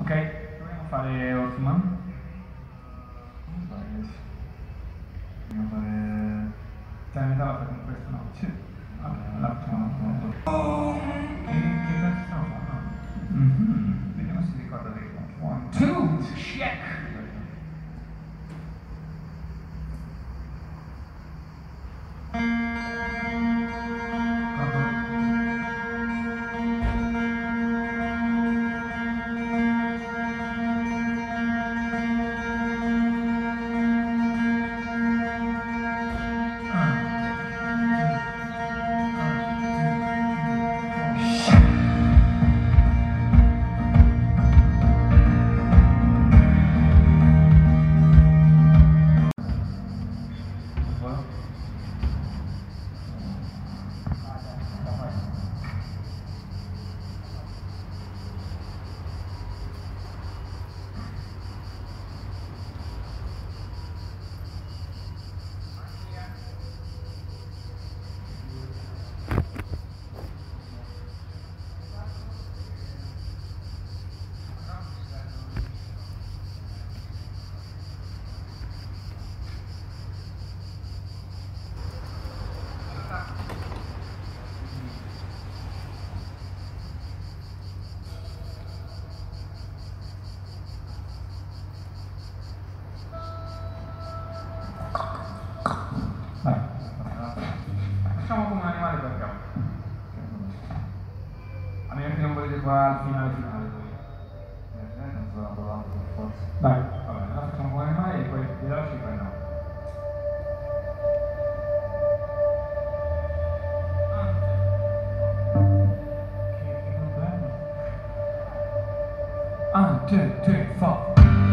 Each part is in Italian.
Ok, proviamo a fare Ottoman. Dobbiamo fare... Cioè, metà la fai con questo, no? Sì. Vabbè, la facciamo con Che cazzo stiamo facendo? Vediamo se si ricorda dei conti. 1, 2, check! Vai. Facciamo come un animale per capo. A meno che non volete qua al finale finale voi. Non sto provando per forza. Dai, vabbè, allora facciamo come un animale e poi vi lasci poi no. Che bello. 1, 2, 3, 4.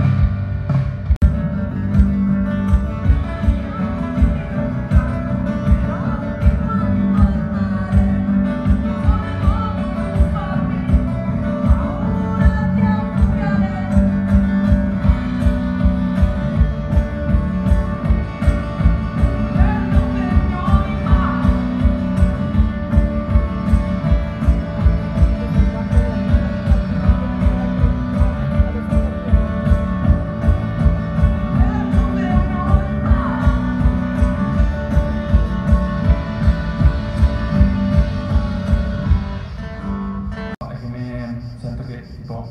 Sento che tipo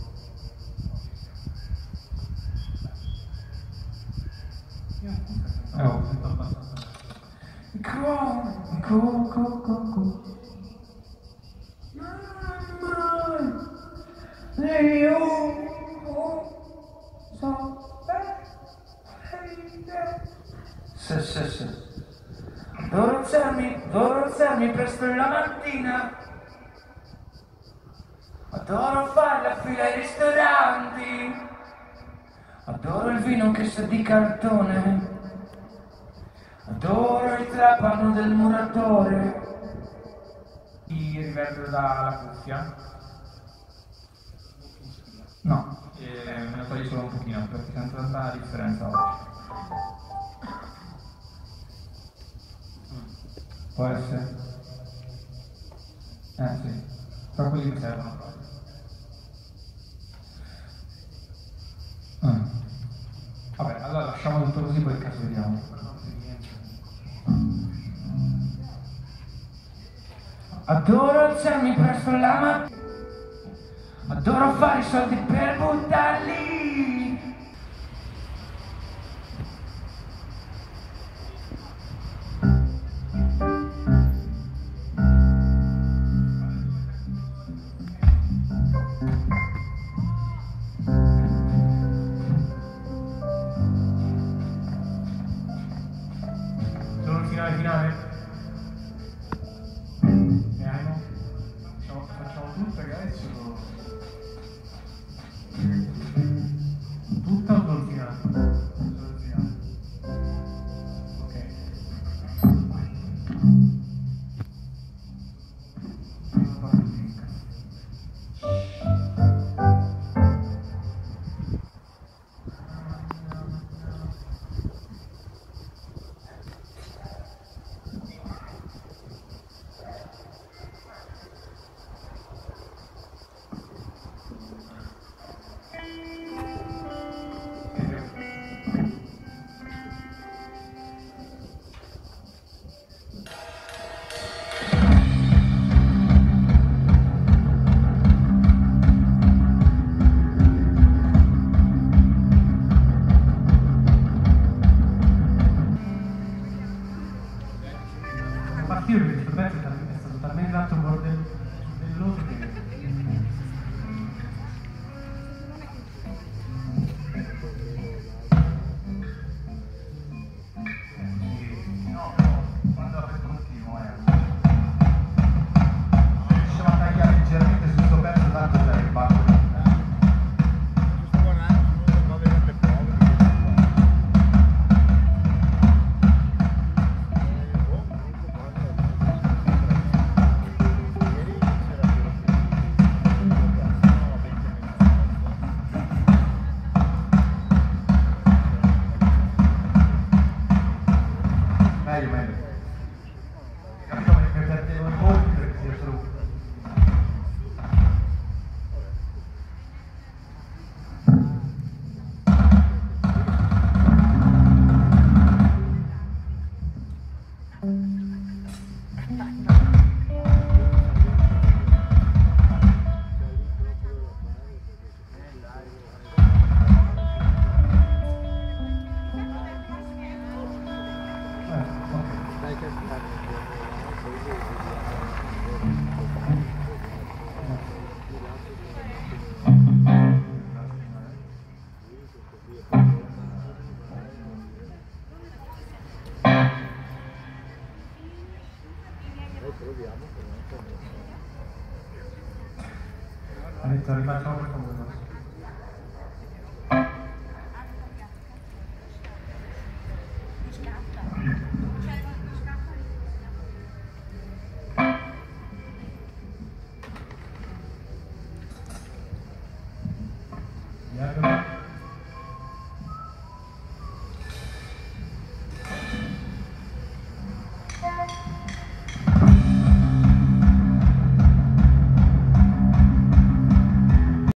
sento abbastanza Sì. Dovrò alzarmi presto la mattina. Adoro fare la fila ai ristoranti. Adoro il vino che sa di cartone. Adoro il trapano del muratore. il riverbero dalla cuffia. No, me ne togli solo un pochino perché sento tanta differenza oggi. Può essere? Sì, però quelli mi servono proprio. Vabbè, allora lasciamo tutto così, poi il caso vediamo. Adoro alzarmi presto la mattina. Adoro fare i soldi per buttarli